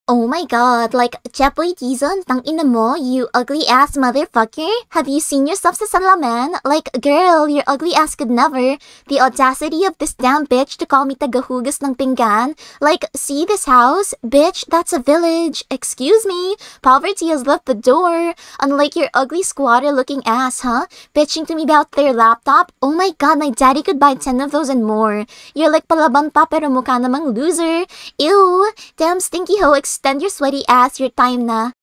Oh my god, like, jhepoy dizon, tangina mo, you ugly ass motherfucker? Have you seen yourself sa salaman? Like, girl, your ugly ass could never. The audacity of this damn bitch to call me tagahugas ng pinggan. Like, see this house? Bitch, that's a village. Excuse me, poverty has left the door. Unlike your ugly squatter looking ass, huh? Bitching to me about their laptop? Oh my god, my daddy could buy 10 of those and more. You're like palabang pa pero mukha namang loser. Ew, damn stinky hoe, extend your sweaty ass, your time na.